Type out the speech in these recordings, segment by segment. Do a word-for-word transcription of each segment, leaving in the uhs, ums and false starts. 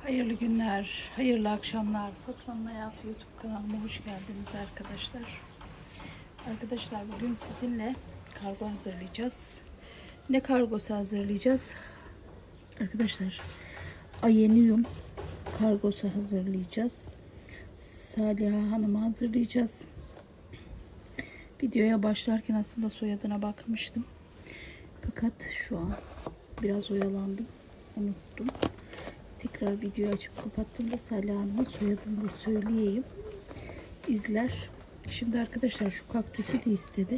Hayırlı günler, hayırlı akşamlar. Fatma'nın Hayatı YouTube kanalıma hoş geldiniz arkadaşlar. Arkadaşlar bugün sizinle kargo hazırlayacağız. Ne kargosu hazırlayacağız? Arkadaşlar Ayenyum kargosu hazırlayacağız. Saliha Hanım'a hazırlayacağız. Videoya başlarken aslında soyadına bakmıştım. Fakat şu an biraz oyalandım. Unuttum. Tekrar videoyu açıp kapattığımda Saliha Hanım'ın soyadını da söyleyeyim. İzler. Şimdi arkadaşlar şu kaktüsü de istedi.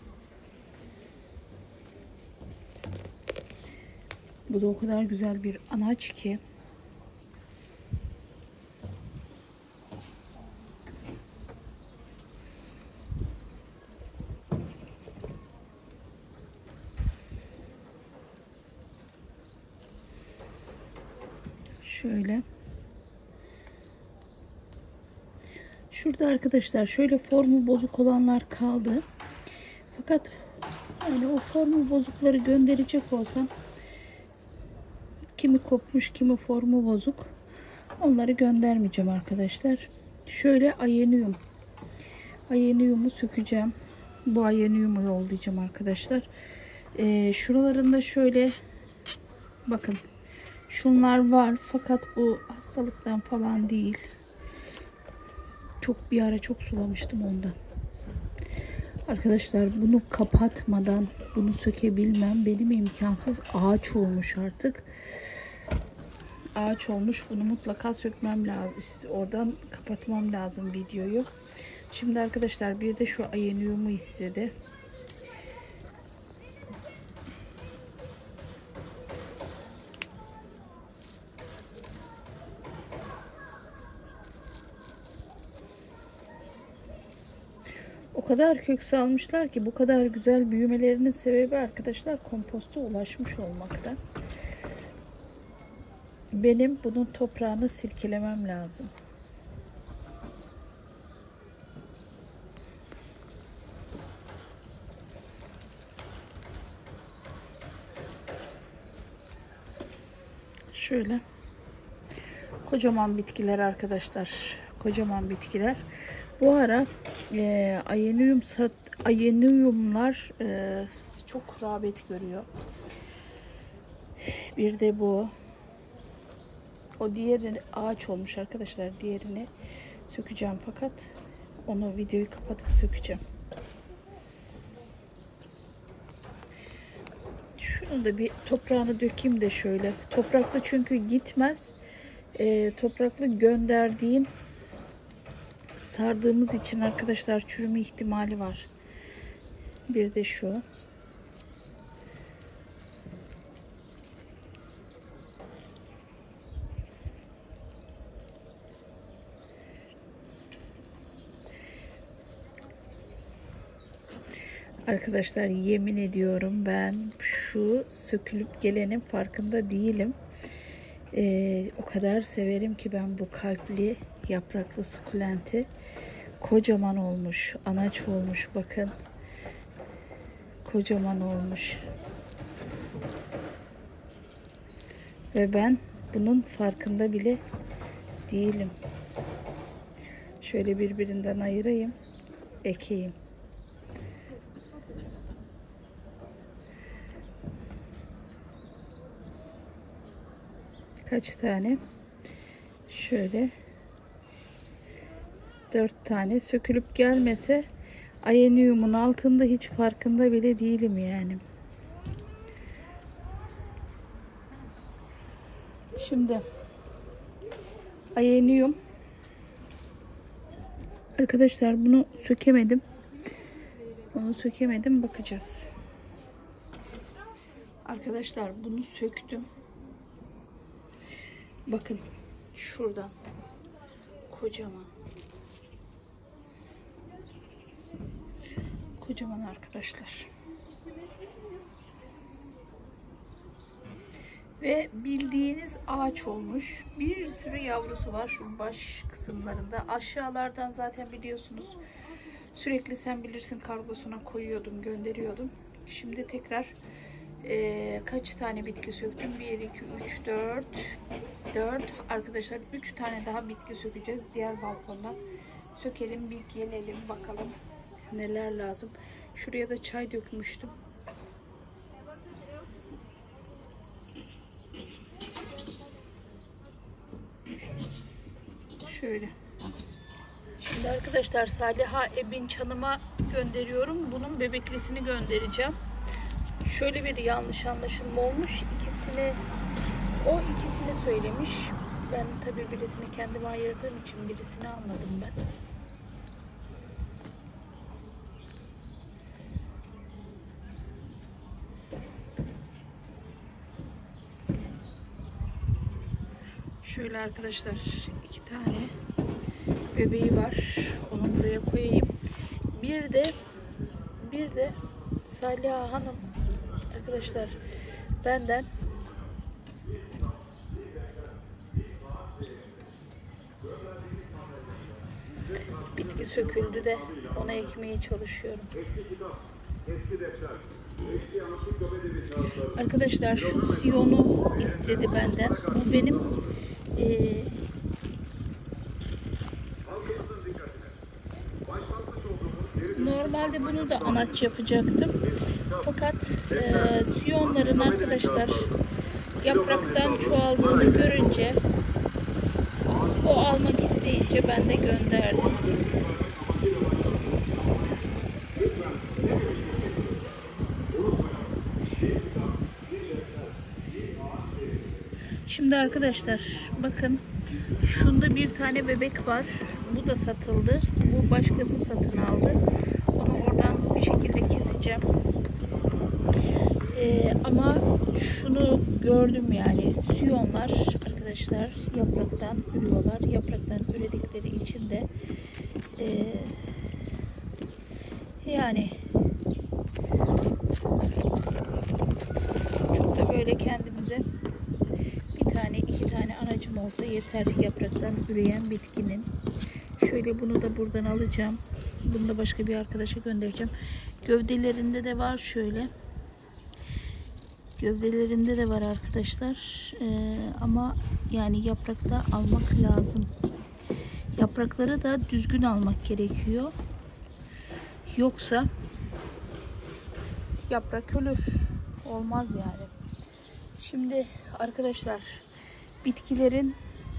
Bu da o kadar güzel bir anaç ki. Şöyle. Şurada arkadaşlar şöyle formu bozuk olanlar kaldı. Fakat yani o formu bozukları gönderecek olsam, kimi kopmuş kimi formu bozuk, onları göndermeyeceğim arkadaşlar. Şöyle ayenyum. Ayenyumu sökeceğim. Bu ayenyumu yollayacağım arkadaşlar. Ee, şuralarında şöyle bakın. Şunlar var fakat bu hastalıktan falan değil. Çok bir ara çok sulamıştım ondan. Arkadaşlar bunu kapatmadan bunu sökebilmem benim imkansız. Ağaç olmuş artık. Ağaç olmuş. Bunu mutlaka sökmem lazım. Oradan kapatmam lazım videoyu. Şimdi arkadaşlar bir de şu ayenyumu istedi. O kadar kök salmışlar ki bu kadar güzel büyümelerinin sebebi arkadaşlar komposta ulaşmış olmakta. Benim bunun toprağını silkelemem lazım. Şöyle kocaman bitkiler arkadaşlar. Kocaman bitkiler. Bu ara e, ayenyum sat, ayenyumlar e, çok rağbet görüyor. Bir de bu. O diğeri ağaç olmuş arkadaşlar. Diğerini sökeceğim fakat onu videoyu kapatıp sökeceğim. Şunu da bir toprağını dökeyim de şöyle. Topraklı çünkü gitmez. E, topraklı gönderdiğin sardığımız için arkadaşlar çürüme ihtimali var. Bir de şu. Arkadaşlar yemin ediyorum ben şu sökülüp gelenin farkında değilim. Ee, o kadar severim ki ben bu kalpli yapraklı sukulenti. Kocaman olmuş, anaç olmuş bakın. Kocaman olmuş. Ve ben bunun farkında bile değilim. Şöyle birbirinden ayırayım, ekeyim. Kaç tane? Şöyle dört tane sökülüp gelmese ayenyumun altında hiç farkında bile değilim yani. Şimdi ayenyum arkadaşlar bunu sökemedim. Onu sökemedim, bakacağız. Arkadaşlar bunu söktüm. Bakın şuradan kocaman. Kocaman arkadaşlar. Ve bildiğiniz ağaç olmuş. Bir sürü yavrusu var şu baş kısımlarında. Aşağılardan zaten biliyorsunuz. Sürekli sen bilirsin kargosuna koyuyordum, gönderiyordum. Şimdi tekrar Ee, kaç tane bitki söktüm? bir, iki, üç, dört. dört. Arkadaşlar üç tane daha bitki sökeceğiz diğer balkondan. Sökelim, bir gelelim bakalım neler lazım. Şuraya da çay dökmüştüm. Şöyle. Şimdi arkadaşlar Saliha Ebinç Hanım'a gönderiyorum. Bunun bebeklisini göndereceğim. Şöyle bir yanlış anlaşılma olmuş. İkisini, o ikisini söylemiş. Ben tabii birisini kendime ayırdığım için birisini anladım ben. Şöyle arkadaşlar iki tane bebeği var. Onu buraya koyayım. Bir de bir de Saliha Hanım arkadaşlar benden bitki söküldü de ona ekmeye çalışıyorum. Arkadaşlar şu siyonu istedi benden. Bu benim e, normalde bunu da anaç yapacaktım. Fakat e, siyonların arkadaşlar yapraktan çoğaldığını görünce o almak isteyince ben de gönderdim. Şimdi arkadaşlar bakın şunda bir tane bebek var. Bu da satıldı. Bu başkası satın aldı. Onu oradan bu şekilde keseceğim. Ee, ama şunu gördüm yani siyonlar arkadaşlar yapraktan ürüyorlar. Yapraktan üredikleri için de e, yani çok da böyle kendimize bir tane iki tane anacım olsa yeter yapraktan üreyen bitkinin. Şöyle bunu da buradan alacağım. Bunu da başka bir arkadaşa göndereceğim. Gövdelerinde de var şöyle. Gövdelerinde de var arkadaşlar. Ee, ama yani yaprakta almak lazım. Yaprakları da düzgün almak gerekiyor. Yoksa yaprak ölür. Olmaz yani. Şimdi arkadaşlar bitkilerin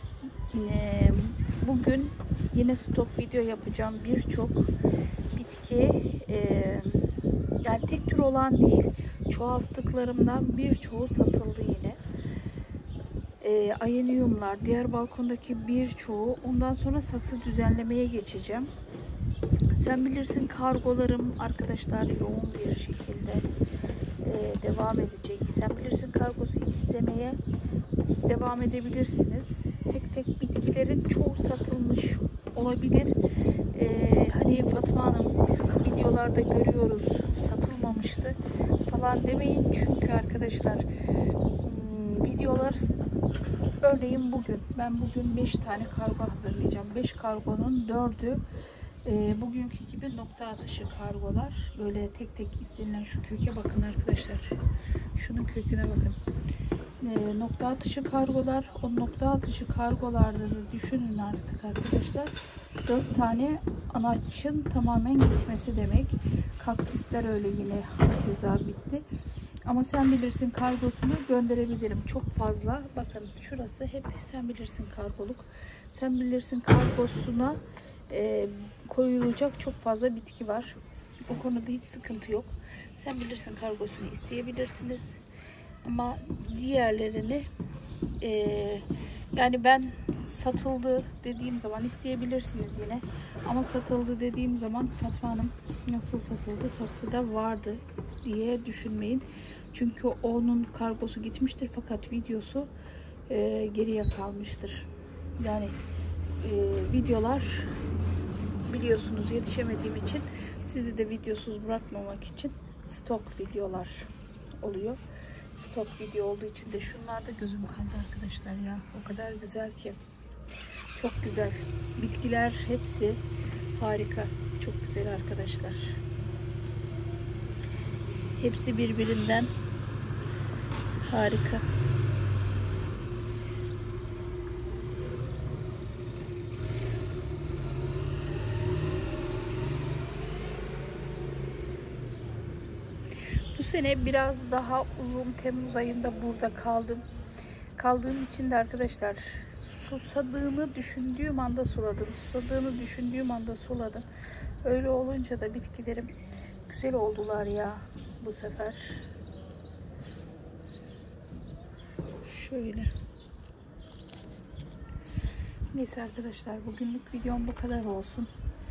e, bugün yine stok video yapacağım. Birçok bitki e, yani tek tür olan değil. Çoğalttıklarımdan birçoğu satıldı yine. E, ayenyumlar, diğer balkondaki birçoğu. Ondan sonra saksı düzenlemeye geçeceğim. Sen bilirsin kargolarım arkadaşlar yoğun bir şekilde e, devam edecek. Sen bilirsin kargosu istemeye devam edebilirsiniz. Tek tek bitkilerin çoğu satılmış olabilir. E, hani Fatma Hanım biz videolarda görüyoruz satılmamıştı falan demeyin. Çünkü arkadaşlar hmm, videolar örneğin bugün ben bugün beş tane kargo hazırlayacağım. beş kargonun dördü E, bugünkü gibi nokta atışı kargolar. Böyle tek tek istenilen şu köke bakın arkadaşlar. Şunun köküne bakın. E, nokta atışı kargolar. O nokta atışı kargolarda da düşünün artık arkadaşlar. dört tane anaçın tamamen gitmesi demek. Kaktüsler öyle yine keza bitti. Ama sen bilirsin kargosunu gönderebilirim. Çok fazla. Bakın şurası hep sen bilirsin kargoluk. Sen bilirsin kargosuna E, koyulacak çok fazla bitki var. O konuda hiç sıkıntı yok. Sen bilirsin kargosunu isteyebilirsiniz. Ama diğerlerini e, yani ben satıldı dediğim zaman isteyebilirsiniz yine. Ama satıldı dediğim zaman Fatma Hanım nasıl satıldı? Saksıda vardı diye düşünmeyin. Çünkü onun kargosu gitmiştir fakat videosu e, geriye kalmıştır. Yani Ee, videolar biliyorsunuz yetişemediğim için sizi de videosuz bırakmamak için stok videolar oluyor. Stok video olduğu için de şunlarda gözüm kaldı arkadaşlar ya. O kadar güzel ki. Çok güzel. Bitkiler hepsi harika. Çok güzel arkadaşlar. Hepsi birbirinden Harika. Bu sene biraz daha uzun, Temmuz ayında burada kaldım. Kaldığım için de arkadaşlar susadığını düşündüğüm anda suladım. Susadığını düşündüğüm anda suladım. Öyle olunca da bitkilerim güzel oldular ya bu sefer. Şöyle. Neyse arkadaşlar, bugünlük videom bu kadar olsun.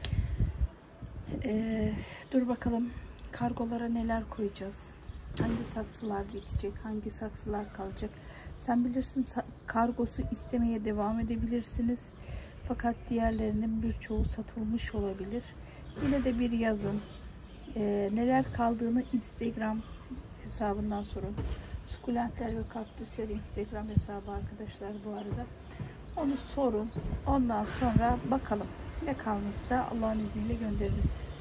Ee, dur bakalım kargolara neler koyacağız. Hangi saksılar bitecek, hangi saksılar kalacak. Sen bilirsin, kargosu istemeye devam edebilirsiniz. Fakat diğerlerinin birçoğu satılmış olabilir. Yine de bir yazın. Ee, neler kaldığını Instagram hesabından sorun. Sukulentler ve kaktüsler Instagram hesabı arkadaşlar bu arada. Onu sorun. Ondan sonra bakalım. Ne kalmışsa Allah'ın izniyle göndeririz.